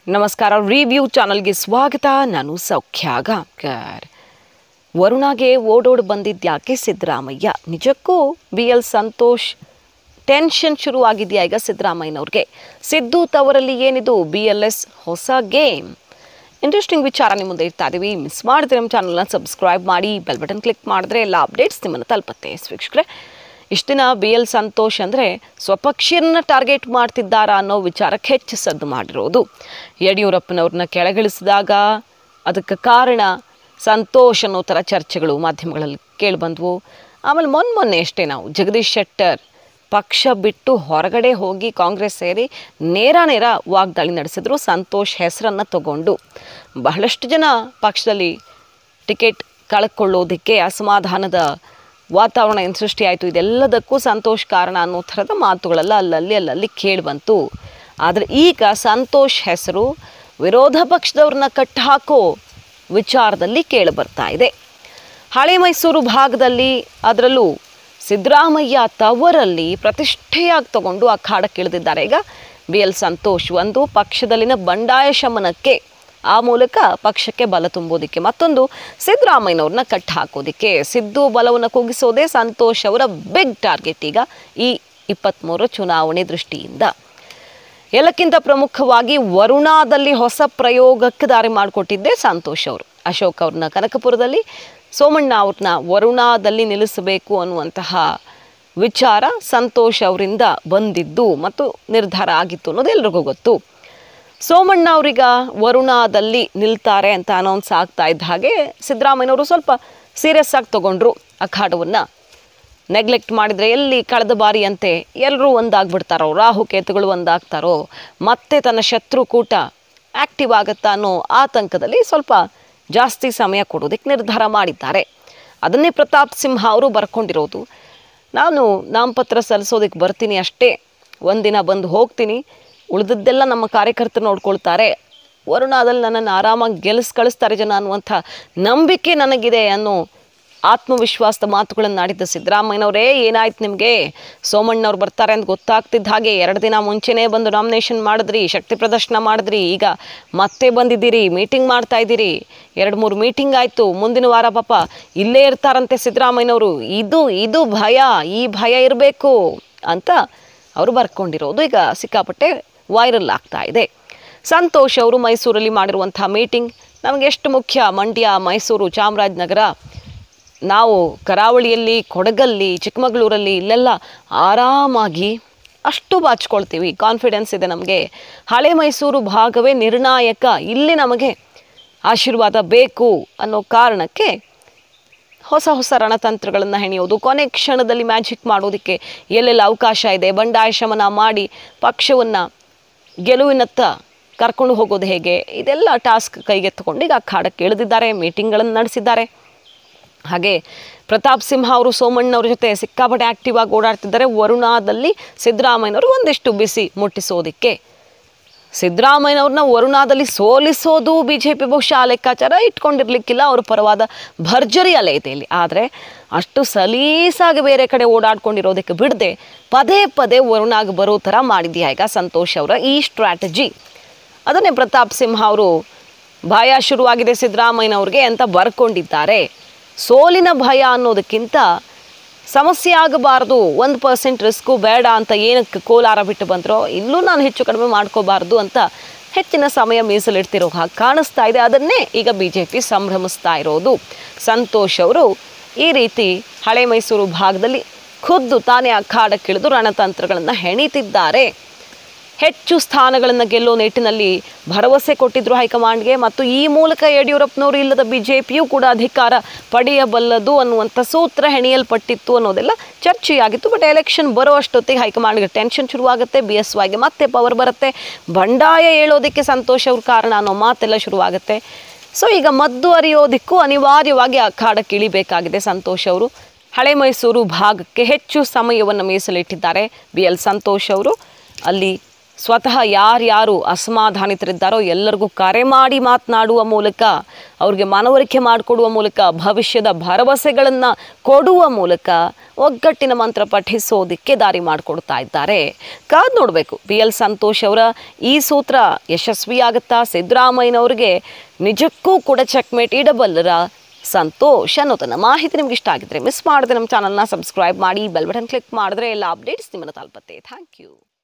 ನಮಸ್ಕಾರ. ರಿವ್ಯೂ ಚಾನಲ್ಗೆ ಸ್ವಾಗತ. ನಾನು ಸೌಖ್ಯ ಗಾಂವ್ಕರ್. ವರುಣಾಗೆ ಓಡೋಡಿ ಬಂದಿದ್ಯಾಕೆ ಸಿದ್ದರಾಮಯ್ಯ? ನಿಜಕ್ಕೂ BL ಸಂತೋಷ್ ಟೆನ್ಷನ್ ಶುರುವಾಗಿದೆಯಾ ಈಗ ಸಿದ್ದರಾಮಯ್ಯನವ್ರಿಗೆ? ಸಿದ್ದು ತವರಲ್ಲಿ ಏನಿದು BLS ಹೊಸ ಗೇಮ್? ಇಂಟ್ರೆಸ್ಟಿಂಗ್ ವಿಚಾರ ನಿಮ್ಮ ಮುಂದೆ ಇರ್ತಾ ಇದ್ದೀವಿ. ಮಿಸ್ ಮಾಡಿದ್ರೆ ನಮ್ಮ ಚಾನಲ್ನ ಸಬ್ಸ್ಕ್ರೈಬ್ ಮಾಡಿ, ಬೆಲ್ ಬಟನ್ ಕ್ಲಿಕ್ ಮಾಡಿದ್ರೆ ಎಲ್ಲ ಅಪ್ಡೇಟ್ಸ್ ನಿಮ್ಮನ್ನು ತಲುಪುತ್ತೆ. ವೀಕ್ಷಕರೇ, ಇಷ್ಟು ದಿನ BL ಸಂತೋಷ್ ಅಂದರೆ ಸ್ವಪಕ್ಷೀಯರನ್ನ ಟಾರ್ಗೆಟ್ ಮಾಡ್ತಿದ್ದಾರಾ ಅನ್ನೋ ವಿಚಾರಕ್ಕೆ ಹೆಚ್ಚು ಸದ್ದು ಮಾಡಿರೋದು. ಯಡಿಯೂರಪ್ಪನವ್ರನ್ನ ಕೆಳಗಿಳಿಸಿದಾಗ ಅದಕ್ಕೆ ಕಾರಣ ಸಂತೋಷ್ ಅನ್ನೋ ಥರ ಚರ್ಚೆಗಳು ಮಾಧ್ಯಮಗಳಲ್ಲಿ ಕೇಳಿಬಂದ್ವು. ಆಮೇಲೆ ಮೊನ್ನೆ ಅಷ್ಟೇ ನಾವು ಜಗದೀಶ್ ಶೆಟ್ಟರ್ ಪಕ್ಷ ಬಿಟ್ಟು ಹೊರಗಡೆ ಹೋಗಿ ಕಾಂಗ್ರೆಸ್ ಸೇರಿ ನೇರ ವಾಗ್ದಾಳಿ ನಡೆಸಿದ್ರು ಸಂತೋಷ್ ಹೆಸರನ್ನು ತಗೊಂಡು. ಬಹಳಷ್ಟು ಜನ ಪಕ್ಷದಲ್ಲಿ ಟಿಕೆಟ್ ಕಳ್ಕೊಳ್ಳೋದಕ್ಕೆ ಅಸಮಾಧಾನದ ವಾತಾವರಣ ಏನು ಸೃಷ್ಟಿಯಾಯಿತು. ಇದೆಲ್ಲದಕ್ಕೂ ಸಂತೋಷ್ ಕಾರಣ ಅನ್ನೋ ಥರದ ಮಾತುಗಳೆಲ್ಲ ಅಲ್ಲಲ್ಲಿ ಕೇಳಿಬಂತು. ಆದರೆ ಈಗ ಸಂತೋಷ್ ಹೆಸರು ವಿರೋಧ ಪಕ್ಷದವ್ರನ್ನ ಕಟ್ಟಹಾಕೋ ವಿಚಾರದಲ್ಲಿ ಕೇಳಿಬರ್ತಾ ಇದೆ. ಹಳೆ ಮೈಸೂರು ಭಾಗದಲ್ಲಿ, ಅದರಲ್ಲೂ ಸಿದ್ದರಾಮಯ್ಯ ತವರಲ್ಲಿ ಪ್ರತಿಷ್ಠೆಯಾಗಿ ತಗೊಂಡು ಅಖಾಡಕ್ಕಿಳಿದಿದ್ದಾರೆ ಈಗ BL ಸಂತೋಷ್. ಒಂದು, ಪಕ್ಷದಲ್ಲಿನ ಬಂಡಾಯ ಶಮನಕ್ಕೆ, ಆ ಮೂಲಕ ಪಕ್ಷಕ್ಕೆ ಬಲ ತುಂಬೋದಕ್ಕೆ. ಮತ್ತೊಂದು, ಸಿದ್ದರಾಮಯ್ಯನವ್ರನ್ನ ಕಟ್ಟ ಹಾಕೋದಕ್ಕೆ. ಸಿದ್ದು ಬಲವನ್ನು ಕುಗ್ಗಿಸೋದೇ ಸಂತೋಷ್ ಅವರ ಬಿಗ್ ಟಾರ್ಗೆಟ್ ಈಗ ಈ 23 ಚುನಾವಣೆ ದೃಷ್ಟಿಯಿಂದ. ಎಲ್ಲಕ್ಕಿಂತ ಪ್ರಮುಖವಾಗಿ ವರುಣಾದಲ್ಲಿ ಹೊಸ ಪ್ರಯೋಗಕ್ಕೆ ದಾರಿ ಮಾಡಿಕೊಟ್ಟಿದ್ದೆ ಸಂತೋಷ್ ಅವರು. ಅಶೋಕ್ ಅವ್ರನ್ನ ಕನಕಪುರದಲ್ಲಿ, ಸೋಮಣ್ಣ ಅವ್ರನ್ನ ವರುಣಾದಲ್ಲಿ ನಿಲ್ಲಿಸಬೇಕು ಅನ್ನುವಂತಹ ವಿಚಾರ ಸಂತೋಷ್ ಅವರಿಂದ ಬಂದಿದ್ದು ಮತ್ತು ನಿರ್ಧಾರ ಆಗಿತ್ತು ಅನ್ನೋದು ಎಲ್ರಿಗೂ ಗೊತ್ತು. ಸೋಮಣ್ಣ ಅವ್ರೀಗ ವರುಣಾದಲ್ಲಿ ನಿಲ್ತಾರೆ ಅಂತ ಅನೌನ್ಸ್ ಆಗ್ತಾ ಇದ್ದ ಹಾಗೆ ಸಿದ್ದರಾಮಯ್ಯನವರು ಸ್ವಲ್ಪ ಸೀರಿಯಸ್ ಆಗಿ ತಗೊಂಡ್ರು ಅಖಾಡವನ್ನು. ನೆಗ್ಲೆಕ್ಟ್ ಮಾಡಿದರೆ ಎಲ್ಲಿ ಕಳೆದ ಬಾರಿಯಂತೆ ಎಲ್ಲರೂ ಒಂದಾಗ್ಬಿಡ್ತಾರೋ, ರಾಹುಕೇತುಗಳು ಒಂದಾಗ್ತಾರೋ, ಮತ್ತೆ ತನ್ನ ಶತ್ರುಕೂಟ ಆ್ಯಕ್ಟಿವ್ ಆಗುತ್ತಾ ಅನ್ನೋ ಆತಂಕದಲ್ಲಿ ಸ್ವಲ್ಪ ಜಾಸ್ತಿ ಸಮಯ ಕೊಡೋದಕ್ಕೆ ನಿರ್ಧಾರ ಮಾಡಿದ್ದಾರೆ. ಅದನ್ನೇ ಪ್ರತಾಪ್ ಸಿಂಹ ಅವರು ಬರ್ಕೊಂಡಿರೋದು. ನಾನು ನಾಮಪತ್ರ ಸಲ್ಲಿಸೋದಕ್ಕೆ ಬರ್ತೀನಿ ಅಷ್ಟೇ, ಒಂದಿನ ಬಂದು ಹೋಗ್ತೀನಿ, ಉಳಿದದ್ದೆಲ್ಲ ನಮ್ಮ ಕಾರ್ಯಕರ್ತರು ನೋಡ್ಕೊಳ್ತಾರೆ, ವರುಣಾದಲ್ಲಿ ನನ್ನನ್ನು ಆರಾಮಾಗಿ ಕಳಿಸ್ತಾರೆ ಜನ ಅನ್ನುವಂಥ ನಂಬಿಕೆ ನನಗಿದೆ ಅನ್ನೋ ಆತ್ಮವಿಶ್ವಾಸದ ಮಾತುಗಳನ್ನು ಆಡಿದ್ದ ಸಿದ್ದರಾಮಯ್ಯನವರೇ, ಏನಾಯ್ತು ನಿಮಗೆ? ಸೋಮಣ್ಣವ್ರು ಬರ್ತಾರೆ ಅಂತ ಗೊತ್ತಾಗ್ತಿದ್ದ ಹಾಗೆ 2 ದಿನ ಮುಂಚೆನೇ ಬಂದು ನಾಮಿನೇಷನ್ ಮಾಡಿದ್ರಿ, ಶಕ್ತಿ ಪ್ರದರ್ಶನ ಮಾಡಿದ್ರಿ, ಈಗ ಮತ್ತೆ ಬಂದಿದ್ದೀರಿ, ಮೀಟಿಂಗ್ ಮಾಡ್ತಾ ಇದ್ದೀರಿ, 2-3 ಮೀಟಿಂಗ್ ಆಯಿತು, ಮುಂದಿನ ವಾರ ಪಾಪ ಇಲ್ಲೇ ಇರ್ತಾರಂತೆ ಸಿದ್ದರಾಮಯ್ಯನವರು. ಇದು ಭಯ, ಈ ಭಯ ಇರಬೇಕು ಅಂತ ಅವರು ಬರ್ಕೊಂಡಿರೋದು ಈಗ ಸಿಕ್ಕಾಪಟ್ಟೆ ವೈರಲ್ ಆಗ್ತಾ ಇದೆ. ಸಂತೋಷ್ ಅವರು ಮೈಸೂರಲ್ಲಿ ಮಾಡಿರುವಂಥ ಮೀಟಿಂಗ್ ನಮಗೆ ಎಷ್ಟು ಮುಖ್ಯ. ಮಂಡ್ಯ, ಮೈಸೂರು, ಚಾಮರಾಜನಗರ, ನಾವು ಕರಾವಳಿಯಲ್ಲಿ, ಕೊಡಗಲ್ಲಿ, ಚಿಕ್ಕಮಗಳೂರಲ್ಲಿ ಇಲ್ಲೆಲ್ಲ ಆರಾಮಾಗಿ ಅಷ್ಟು ಬಾಚ್ಕೊಳ್ತೀವಿ, ಕಾನ್ಫಿಡೆನ್ಸ್ ಇದೆ ನಮಗೆ. ಹಳೆ ಮೈಸೂರು ಭಾಗವೇ ನಿರ್ಣಾಯಕ, ಇಲ್ಲಿ ನಮಗೆ ಆಶೀರ್ವಾದ ಬೇಕು ಅನ್ನೋ ಕಾರಣಕ್ಕೆ ಹೊಸ ರಣತಂತ್ರಗಳನ್ನು ಹೆಣೆಯೋದು, ಕೊನೆ ಕ್ಷಣದಲ್ಲಿ ಮ್ಯಾಜಿಕ್ ಮಾಡೋದಕ್ಕೆ ಎಲ್ಲೆಲ್ಲ ಅವಕಾಶ ಇದೆ, ಬಂಡಾಯ ಶಮನ ಮಾಡಿ ಪಕ್ಷವನ್ನು ಗೆಲುವಿನತ್ತ ಕರ್ಕೊಂಡು ಹೋಗೋದು ಹೇಗೆ, ಇದೆಲ್ಲ ಟಾಸ್ಕ್ ಕೈಗೆತ್ತಿಕೊಂಡು ಈಗ ಅಖಾಡಕ್ಕೆ ಇಳಿದಿದ್ದಾರೆ, ಮೀಟಿಂಗ್ಗಳನ್ನು ನಡೆಸಿದ್ದಾರೆ. ಹಾಗೆ ಪ್ರತಾಪ್ ಸಿಂಹ ಅವರು ಸೋಮಣ್ಣವ್ರ ಜೊತೆ ಸಿಕ್ಕಾಪಟ್ಟೆ ಆ್ಯಕ್ಟಿವ್ ಆಗಿ ಓಡಾಡ್ತಿದ್ದಾರೆ. ವರುಣಾದಲ್ಲಿ ಸಿದ್ದರಾಮಯ್ಯನವರು ಒಂದಿಷ್ಟು ಬಿಸಿ ಮುಟ್ಟಿಸೋದಕ್ಕೆ. ಸಿದ್ದರಾಮಯ್ಯನವ್ರನ್ನ ವರುಣಾದಲ್ಲಿ ಸೋಲಿಸೋದು BJP ಬಹುಶಃ ಲೆಕ್ಕಾಚಾರ ಇಟ್ಕೊಂಡಿರ್ಲಿಕ್ಕಿಲ್ಲ. ಅವ್ರ ಪರವಾದ ಭರ್ಜರಿ ಅಲೆ ಇದೆ ಇಲ್ಲಿ. ಆದರೆ ಅಷ್ಟು ಸಲೀಸಾಗಿ ಬೇರೆ ಕಡೆ ಓಡಾಡ್ಕೊಂಡಿರೋದಕ್ಕೆ ಬಿಡದೆ ಪದೇ ವರುಣಾಗಿ ಬರೋ ಥರ ಮಾಡಿದ್ಯಾ ಈಗ ಸಂತೋಷ್ ಅವರ ಈ ಸ್ಟ್ರಾಟಜಿ. ಅದನ್ನೇ ಪ್ರತಾಪ್ ಸಿಂಹ ಅವರು ಭಯ ಶುರುವಾಗಿದೆ ಸಿದ್ದರಾಮಯ್ಯನವ್ರಿಗೆ ಅಂತ ಬರ್ಕೊಂಡಿದ್ದಾರೆ. ಸೋಲಿನ ಭಯ ಅನ್ನೋದಕ್ಕಿಂತ ಸಮಸ್ಯೆ ಆಗಬಾರ್ದು, 1% ರಿಸ್ಕು ಬೇಡ ಅಂತ ಏನಕ್ಕೆ ಕೋಲಾರ ಬಿಟ್ಟು ಬಂದರೋ, ಇಲ್ಲೂ ನಾನು ಹೆಚ್ಚು ಕಡಿಮೆ ಮಾಡ್ಕೋಬಾರ್ದು ಅಂತ ಹೆಚ್ಚಿನ ಸಮಯ ಮೀಸಲಿಡ್ತಿರೋ ಹಾಗೆ ಕಾಣಿಸ್ತಾ ಇದೆ. ಅದನ್ನೇ ಈಗ BJP ಸಂಭ್ರಮಿಸ್ತಾ ಇರೋದು. ಸಂತೋಷ್ ಅವರು ಈ ರೀತಿ ಹಳೆ ಮೈಸೂರು ಭಾಗದಲ್ಲಿ ಖುದ್ದು ತಾನೇ ಅಖಾಡಕ್ಕಿಳಿದು ರಣತಂತ್ರಗಳನ್ನು ಹೆಣಿತಿದ್ದಾರೆ. ಹೆಚ್ಚು ಸ್ಥಾನಗಳನ್ನು ಗೆಲ್ಲೋ ನಿಟ್ಟಿನಲ್ಲಿ ಭರವಸೆ ಕೊಟ್ಟಿದ್ರು ಹೈಕಮಾಂಡ್ಗೆ, ಮತ್ತು ಈ ಮೂಲಕ ಯಡಿಯೂರಪ್ಪನವರು ಇಲ್ಲದ BJPಯೂ ಕೂಡ ಅಧಿಕಾರ ಪಡೆಯಬಲ್ಲದು ಅನ್ನುವಂಥ ಸೂತ್ರ ಹೆಣಿಯಲ್ಪಟ್ಟಿತ್ತು ಅನ್ನೋದೆಲ್ಲ ಚರ್ಚೆಯಾಗಿತ್ತು. ಬಟ್ ಎಲೆಕ್ಷನ್ ಬರೋ ಅಷ್ಟೊತ್ತಿಗೆ ಹೈಕಮಾಂಡ್ಗೆ ಟೆನ್ಷನ್ ಶುರುವಾಗುತ್ತೆ, BSYಗೆ ಮತ್ತೆ ಪವರ್ ಬರುತ್ತೆ, ಬಂಡಾಯ ಹೇಳೋದಕ್ಕೆ ಸಂತೋಷ್ ಅವ್ರ ಕಾರಣ ಅನ್ನೋ ಮಾತೆಲ್ಲ ಶುರುವಾಗುತ್ತೆ. ಸೊ ಈಗ ಮದ್ದು ಅರಿಯೋದಕ್ಕೂ ಅನಿವಾರ್ಯವಾಗಿ ಅಖಾಡಕ್ಕೆ ಇಳಿಬೇಕಾಗಿದೆ ಸಂತೋಷ್ ಅವರು. ಹಳೆ ಮೈಸೂರು ಭಾಗಕ್ಕೆ ಹೆಚ್ಚು ಸಮಯವನ್ನು ಮೀಸಲಿಟ್ಟಿದ್ದಾರೆ BL ಸಂತೋಷ್ ಅವರು. ಅಲ್ಲಿ ಸ್ವತಃ ಯಾರ್ಯಾರು ಅಸಮಾಧಾನಿತರಿದ್ದಾರೋ ಎಲ್ಲರಿಗೂ ಕರೆ ಮಾಡಿ ಮಾತನಾಡುವ ಮೂಲಕ ಅವ್ರಿಗೆ ಮನವರಿಕೆ ಮಾಡಿಕೊಡುವ ಮೂಲಕ ಭವಿಷ್ಯದ ಭರವಸೆಗಳನ್ನು ಕೊಡುವ ಮೂಲಕ ಒಗ್ಗಟ್ಟಿನ ಮಂತ್ರ ಪಠಿಸೋದಕ್ಕೆ ದಾರಿ ಮಾಡಿಕೊಡ್ತಾ ಇದ್ದಾರೆ. ಕಾದು ನೋಡಬೇಕು BL ಸಂತೋಷ್ ಅವರ ಈ ಸೂತ್ರ ಯಶಸ್ವಿಯಾಗುತ್ತಾ, ಸಿದ್ದರಾಮಯ್ಯನವ್ರಿಗೆ ನಿಜಕ್ಕೂ ಕೂಡ ಚೆಕ್ಮೇಟ್ ಇಡಬಲ್ಲರ ಸಂತೋಷ್ ಅನ್ನೋದನ್ನು. ಮಾಹಿತಿ ನಿಮ್ಗೆ ಇಷ್ಟ ಆಗಿದ್ರೆ ಮಿಸ್ ಮಾಡದೆ ನಮ್ಮ ಚಾನಲ್ನ ಸಬ್ಸ್ಕ್ರೈಬ್ ಮಾಡಿ, ಬೆಲ್ ಬಟನ್ ಕ್ಲಿಕ್ ಮಾಡಿದ್ರೆ ಎಲ್ಲ ಅಪ್ಡೇಟ್ಸ್ ನಿಮ್ಮನ್ನು ತಲುಪುತ್ತೆ. Thank you.